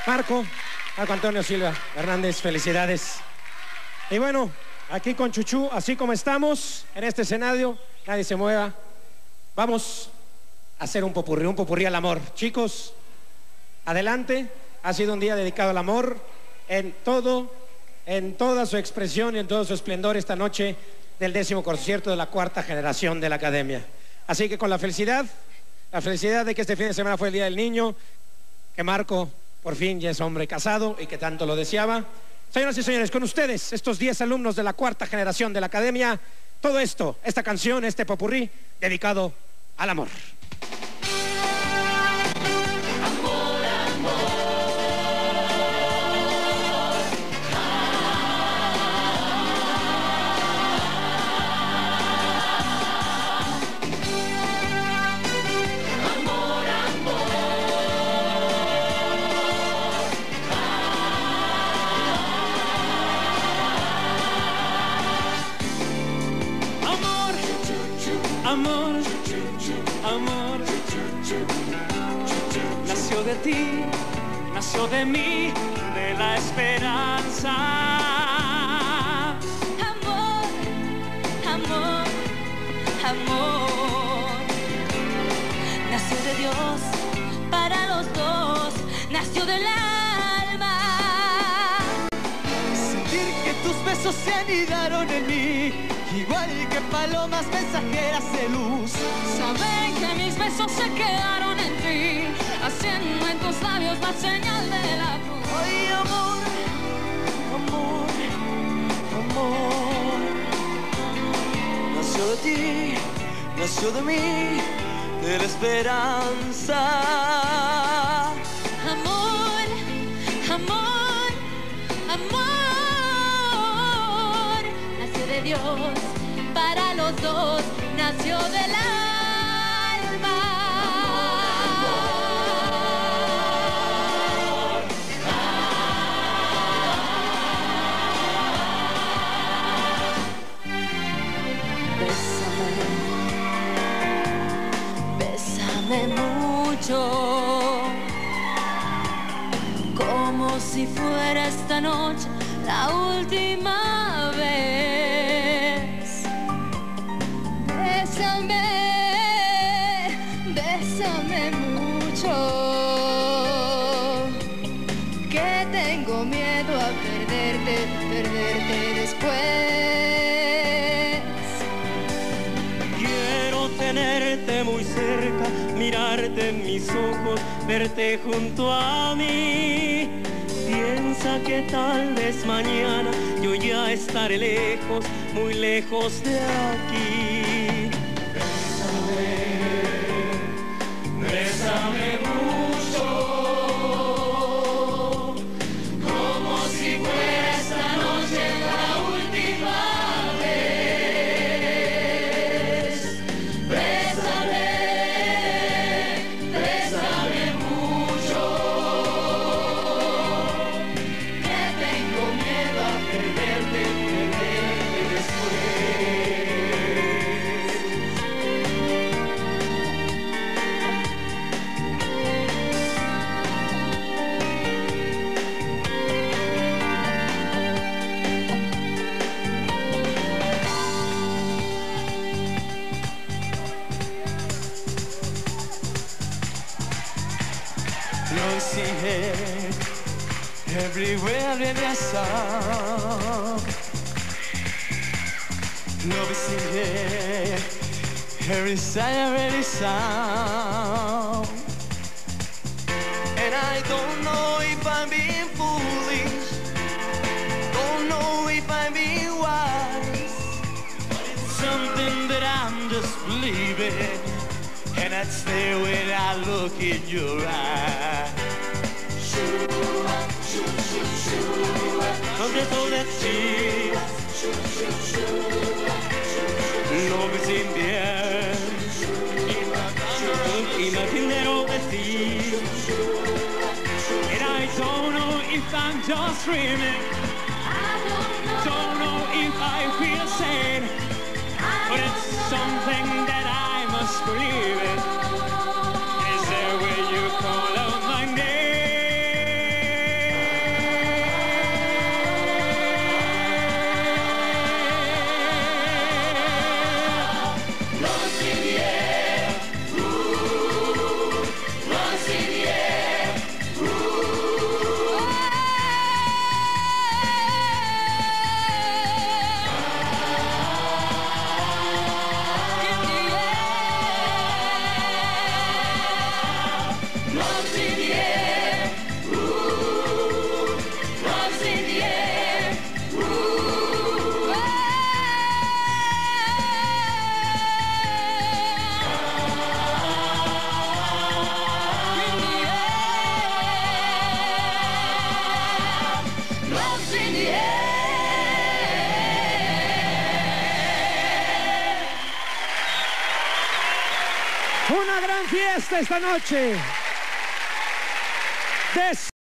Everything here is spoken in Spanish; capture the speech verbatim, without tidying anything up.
Marco, Marco Antonio Silva Hernández, felicidades. Y bueno, aquí con Chuchú, así como estamos en este escenario, nadie se mueva. Vamos a hacer un popurrí, un popurrí al amor. Chicos, adelante. Ha sido un día dedicado al amor en todo, en toda su expresión y en todo su esplendor esta noche del décimo concierto de la cuarta generación de la Academia. Así que con la felicidad, la felicidad de que este fin de semana fue el Día del Niño, que Marco por fin ya es hombre casado y que tanto lo deseaba. Señoras y señores, con ustedes, estos diez alumnos de la cuarta generación de la Academia, todo esto, esta canción, este popurrí, dedicado al amor. Amor, amor, nació de ti, nació de mí, de la esperanza. Amor, amor, amor, nació de Dios para los dos, nació del alma. Sentir que tus besos se anidaron en mí, igual que palomas mensajeras de luz. Saber que mis besos se quedaron en ti, haciendo en tus labios la señal de la cruz. Ay, amor, amor, amor, nació de ti, nació de mí, de la esperanza. Amor, amor, amor, nació de Dios para los dos, nació del alma. Bésame, bésame mucho, como si fuera esta noche la última vez. Bésame, bésame mucho, que tengo miedo a perderte, perderte después. Quiero tenerte muy cerca, mirarte en mis ojos, verte junto a mí. Piensa que tal vez mañana yo ya estaré lejos, muy lejos de aquí. Bésame, bésame mucho, como si fuera esta noche la última vez. Bésame, bésame mucho, que tengo miedo a perderte, perderte después. Don't see it everywhere in the sun. No be see it every side, every sound. And I don't know if I'm being foolish, don't know if I'm being wise, but it's something that I'm just believing. And that's there when I look in your eyes. Donde todo de ti, lo me sin bien, imaginero de ti. And I don't know if I'm just dreaming, don't know if I feel sane, but it's something that I must believe in. Is there where you call out my name? gran fiesta esta noche. De